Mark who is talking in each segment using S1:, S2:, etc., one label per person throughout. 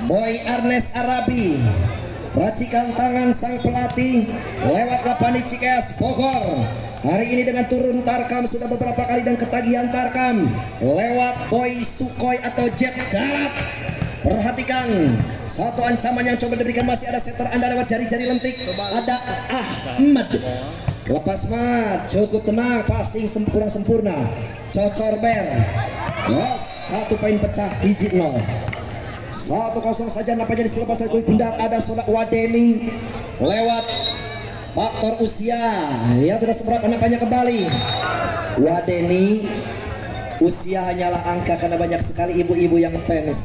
S1: Boy Ernest Arabi, racikan tangan sang pelatih lewat Lapani Cikeas Bogor. Hari ini dengan turun tarkam sudah beberapa kali dan ketagihan tarkam lewat Boy Sukhoi atau jet darat. Perhatikan satu ancaman yang coba diberikan, masih ada setter Anda lewat jari-jari lentik. Ada Ahmad. Lepas mat, cukup tenang, passing kurang sempurna. Cocor ber. Los, satu poin pecah, hiji 0. 1-0 saja nampaknya di selepas kulit bundar. Ada Sodak Wadeni lewat faktor usia yang tidak seberapa nampaknya kembali. Wadeni usia hanyalah angka karena banyak sekali ibu-ibu yang fans.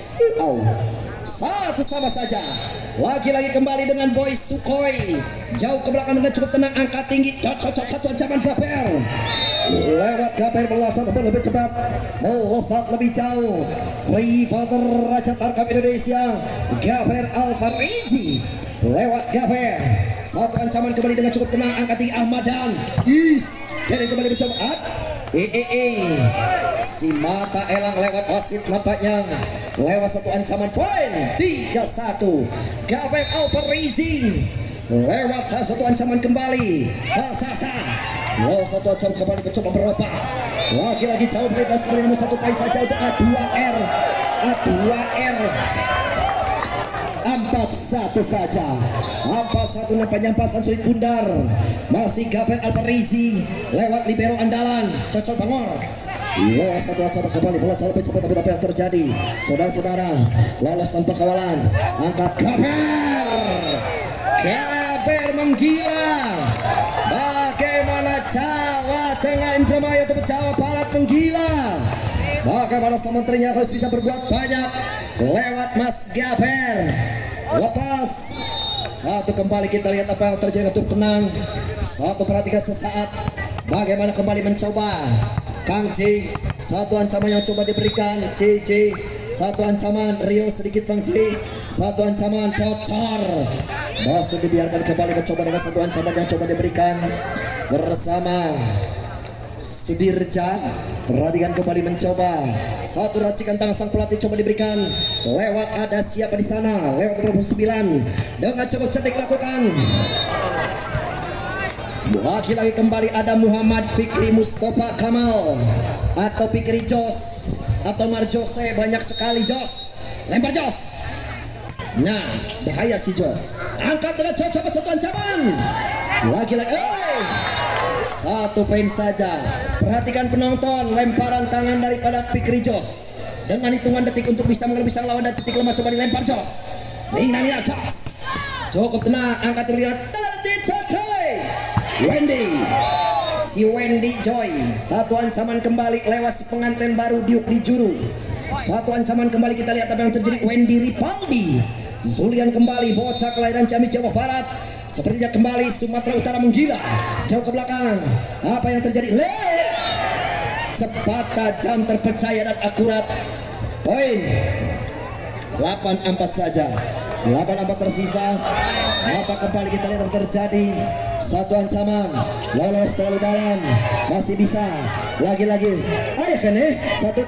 S1: Satu sama saja. Lagi-lagi kembali dengan Boy Sukhoi. Jauh ke belakang dengan cukup tenang, angkat tinggi. Cocok satu ancaman Gaber. Lewat Gaber melesat lebih cepat, melesat lebih jauh. Free fighter Raja Tarkam Indonesia Gaber Alfarizi lewat Gaber. Satu ancaman kembali dengan cukup tenang, angkat tinggi Ahmadan. Dan kembali mencoba si mata elang lewat wasit nampaknya lewat satu ancaman poin 3-1. Gaber Alfarizi lewat satu ancaman kembali. Sasa satu ancaman kembali mencoba berubah. Lagi-lagi jauh berbeda sekali, namun satu poin saja untuk A2R. 4-1 saja. 4-1 nampaknya pasan sulit bundar. Masih Gaber Alfarizi lewat libero andalan Cocok Bangor. Lolos satu ancaman kembali, bola jauh lebih cepat, tapi apa yang terjadi? Saudara-saudara, lolos tanpa kawalan. Angkat Gaber menggila. Bagaimana Jawa Tengah, Indramayu atau Jawa Barat menggila? Bagaimana sang menterinya harus bisa berbuat banyak lewat Mas Gaber. Lepas satu kembali, kita lihat apa yang terjadi untuk tenang. Satu perhatikan sesaat bagaimana kembali mencoba Kang J. Satu ancaman yang coba diberikan JJ. Satu ancaman Rio sedikit Bang J. Satu ancaman cocor. Masih dibiarkan kembali mencoba dengan satu ancaman yang coba diberikan bersama Sudirja. Perhatikan kembali mencoba satu racikan tangan sang pelatih coba diberikan lewat, ada siapa di sana lewat 29 dengan coba cerdik lakukan. Lagi-lagi kembali ada Muhammad Fikri Mustafa Kamal atau Fikri Jos atau Marjose. Banyak sekali Jos, lempar Jos. Nah, bahaya si Jos. Angkat dengan cocok satu ancaman. Lagi-lagi satu poin saja. Perhatikan penonton, lemparan tangan daripada Fikri Jos dengan hitungan detik untuk bisa mengelabui sang lawan dan titik lemah. Coba dilempar Jos. Nina Jos. Cukup tenang, angkat terlihat Wendy, si Wendy Joy. Satu ancaman kembali lewat si pengantin baru Diuk di Juru. Satu ancaman kembali, kita lihat apa yang terjadi. Wendy Ripaldi Zulian kembali, bocah kelahiran Jambi Jawa Barat. Sepertinya kembali Sumatera Utara menggila. Jauh ke belakang, apa yang terjadi? Cepat, tajam, terpercaya dan akurat. Poin 8-4 saja. 8-4 tersisa. Apa kembali kita lihat yang terjadi? Satu ancaman lolos terlalu dalam, masih bisa. Lagi-lagi satu.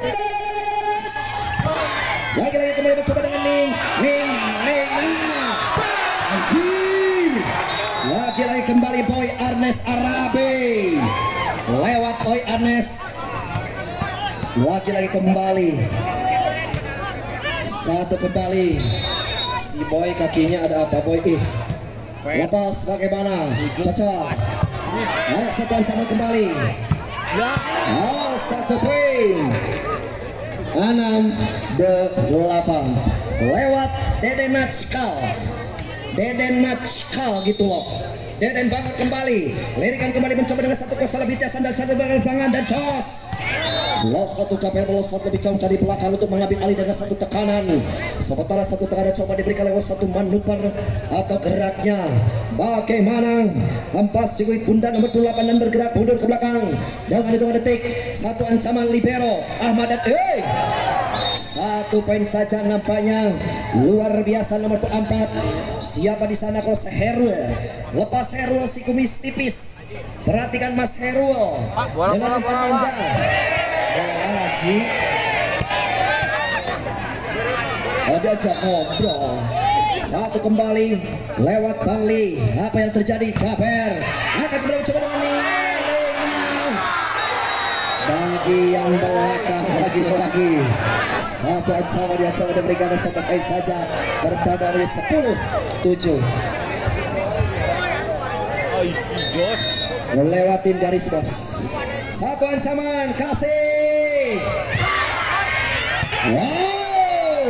S1: Lagi-lagi kembali mencoba dengan Ning. Anjir. Lagi-lagi kembali Boy Ernest Arabi lewat Boy Ernest. Lagi-lagi kembali satu kembali. Si Boy kakinya ada apa Boy? Lepas bagaimana? Cocok. Satu ancaman kembali. Satu poin. 6-8 lewat Deden Natskal gitu loh. Deden banget kembali, lirikan kembali mencoba dengan satu kosala bitiasan dan satu bangan dan jos. Los satu Gaber melesat lebih jauh dari belakang untuk mengambil alih dengan satu tekanan. Sementara satu tekanan coba diberikan lewat satu manuver atau geraknya. Bagaimana hempas si kulit bunda nomor 8 dan bergerak mundur ke belakang dengan hitungan detik. Satu ancaman libero Ahmad dan satu poin saja nampaknya. Luar biasa nomor 4. Siapa di sana kalau Herul? Lepas Herul si kumis tipis. Perhatikan Mas Herul dengan umpan manja. diajak ngobrol. Satu kembali lewat Bangli. Apa yang terjadi? Kaper akan kembali mencoba dengan Ning. Bagi yang belakang lagi-lagi satu ancaman dia coba diberikan sebagai saja bertambah menjadi 10-7. Melewatin garis bos. Satu ancaman kasih. Wow.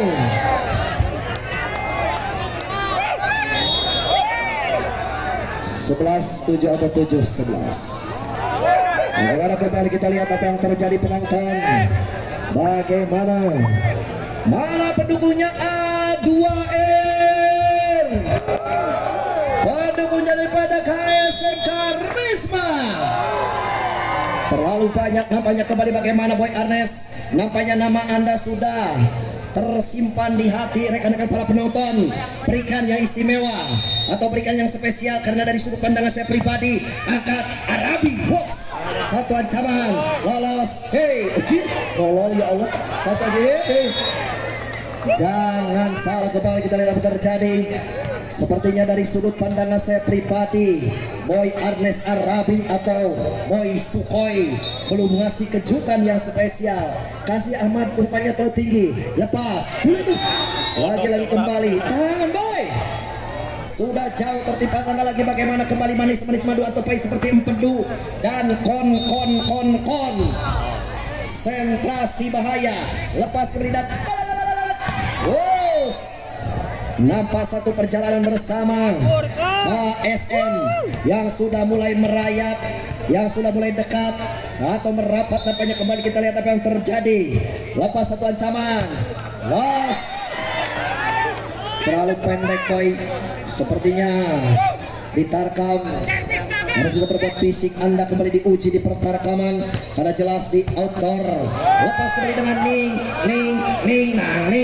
S1: Sebelas 7 atau 7-11. Bagaimana kembali kita lihat apa yang terjadi penonton. Bagaimana mana pendukungnya A2R, pendukungnya daripada KSM Karisma. Terlalu banyak nampaknya kembali. Bagaimana Boy Arnes? Nampaknya nama Anda sudah tersimpan di hati rekan-rekan para penonton. Berikan yang istimewa atau berikan yang spesial, karena dari sudut pandangan saya pribadi angkat Arabi box. Satu ancaman lolos. Hei tolong ya Allah. Satu lagi. Jangan salah kembali kita lihat apa terjadi. Sepertinya dari sudut pandangan saya pribadi, Boy Arnes Arabi atau Boy Sukhoi belum ngasih kejutan yang spesial. Kasih Ahmad umpannya terlalu tinggi. Lepas. Lagi-lagi kembali. Tangan Boy. Sudah jauh tertimpa tangga lagi. Bagaimana kembali manis-manis madu atau pai seperti empedu dan kon. Sentrasi bahaya. Lepas kembali dan nampak satu perjalanan bersama KSM yang sudah mulai merayap, yang sudah mulai dekat atau merapat. Nampaknya kembali kita lihat apa yang terjadi. Lepas satu ancaman, los terlalu pendek Boy. Sepertinya di Tarkam harus bisa berbuat fisik. Anda kembali diuji di pertarkaman karena jelas di outdoor. Lepas kembali dengan Ning.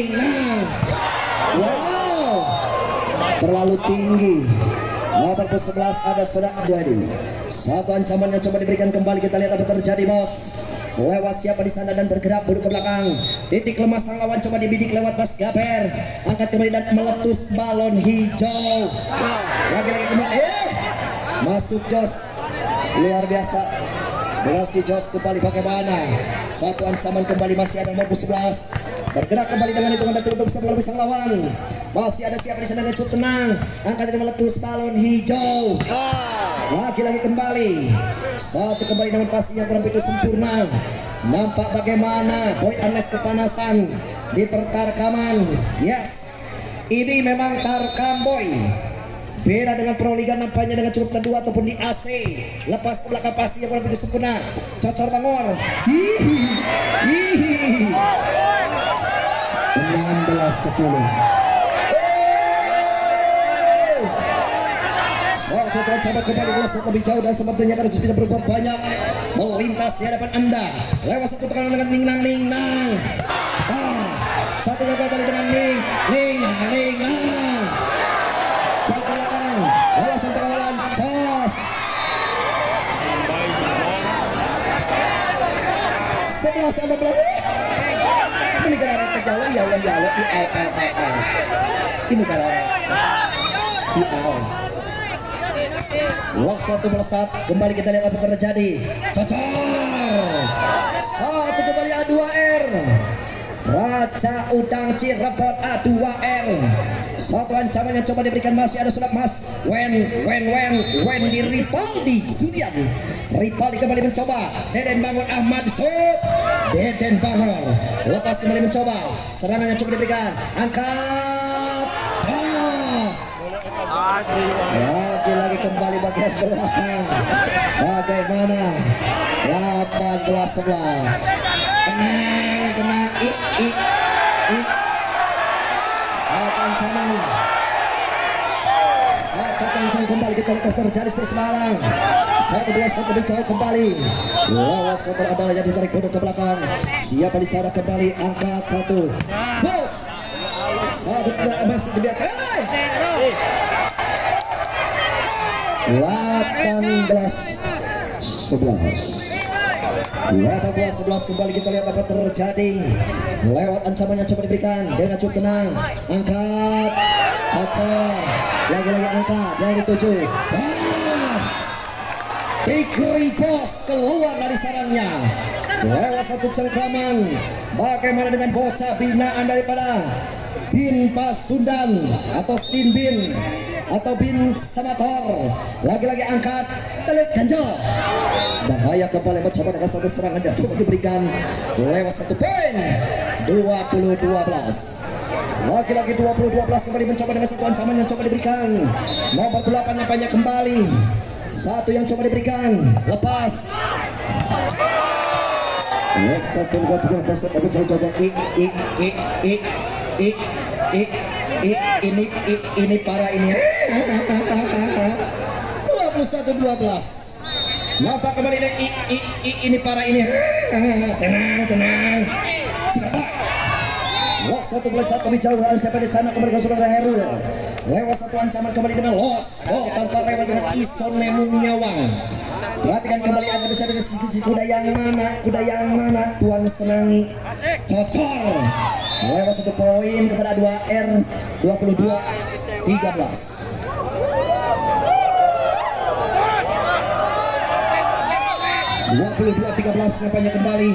S1: Wow, terlalu tinggi. 8-11 ada sudah jadi. Satu ancaman yang coba diberikan kembali. Kita lihat apa terjadi bos. Lewat siapa di sana dan bergerak buruk ke belakang. Titik lemah sang lawan coba dibidik lewat Mas Gaper. Angkat kembali dan meletus balon hijau. Lagi-lagi kembali. Masuk Jos. Luar biasa. Berhasil Jos kembali bagaimana. Satu ancaman kembali masih ada nomor 11. Bergerak kembali dengan hitungan detik untuk bisa melalui sang lawan. Masih ada siapa di sana yang cukup tenang. Angkat dan meletus balon hijau. Lagi-lagi kembali. Satu kembali dengan pastinya kurang begitu sempurna. Nampak bagaimana Boy Arnes kepanasan di pertarkaman. Yes, ini memang Tarkam Boy. Beda dengan Proliga nampaknya dengan cukup kedua ataupun di AC. Lepas ke belakang pastinya kurang begitu sempurna. Cocor Bangor. 16-10. Setelah coba kembali melesat lebih jauh dan sepertinya harus bisa berbuat banyak melintas di hadapan Anda. Lewat satu tekanan dengan Ning. Satu kembali dengan Ning. Jauh ke belakang. Lewat sampai kawalan. Jas. 11-11. Ini negara Tegawa ya Allah ya Allah. Ini negara Lok satu melesat. Kembali kita lihat apa terjadi. Cocor. Satu kembali A2R. Raja Udang Cirebon A2R. Satu ancaman yang coba diberikan masih ada sulap mas. When di Ripaldi Julian. Ripaldi kembali mencoba. Deden Bangor Ahmad shoot. Deden Bangor. Lepas kembali mencoba. Serangan yang coba diberikan. Angkat. Pas. Lagi-lagi kembali bagian belakang. Bagaimana? 18-11. Tenang. Satu ancaman kembali kita lihat terjadi Semarang. 1-2 lebih jauh kembali. Lawas setelah adalah yang ditarik bodoh ke belakang. Siapa di sana kembali angkat satu. Bos. Satu tidak masih dibiarkan. 18-11. 18-11 kembali kita lihat apa terjadi. Lewat ancaman yang coba diberikan dengan cukup tenang, angkat, cocok, lagi-lagi angkat yang dituju. Pas, Fikri Jos keluar dari sarangnya. Lewat satu cengkraman. Bagaimana dengan bocah binaan daripada Bin Pasundan atau Stin Bin atau Bin Samator, lagi-lagi angkat, telit ganjel. Bahaya kembali mencoba dengan satu serangan yang coba diberikan lewat satu poin. 20-12. Lagi-lagi 20-12 kembali mencoba dengan satu ancaman yang coba diberikan. Nomor 8 nampaknya kembali. Satu yang coba diberikan, lepas. Satu dua tiga besok aku coba ini para ini 21-12. Nampak kembali ini para ini. Tenang. Siapa? Los satu bola satu jauh dari siapa di sana kembali ke saudara Herul. Lewat satu ancaman kembali dengan Los. Oh, tanpa lewat dengan Ison Memung Nyawang. Perhatikan kembali ada bisa dari sisi kuda yang mana Tuan Senangi cocor. Lewat satu poin kepada 2R 22-13. 22-13 nampaknya kembali.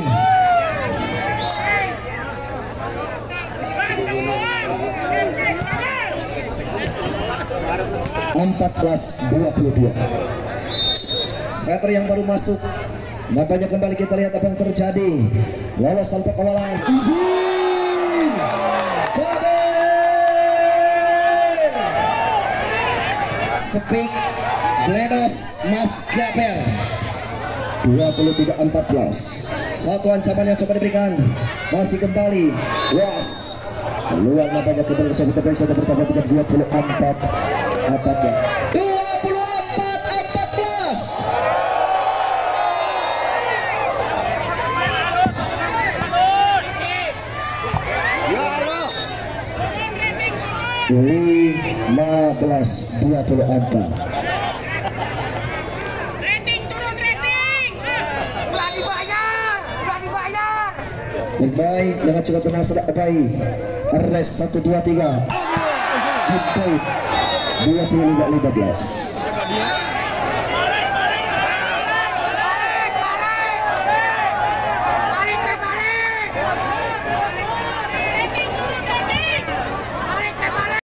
S1: 14-22. Skater yang baru masuk nampaknya kembali kita lihat apa yang terjadi. Lolos tanpa kawalan. Speak Bledos Mas Gaber 23-14. Satu ancaman yang coba diberikan masih kembali Was keluar nampaknya kembali kita bisa bertambah menjadi 24 apakah 15-20 angka.
S2: Rating turun rating. Udah dibayar.
S1: Baik, dengan cukup tenang sudah baik. Res 1 2 3. Baik. 25-15.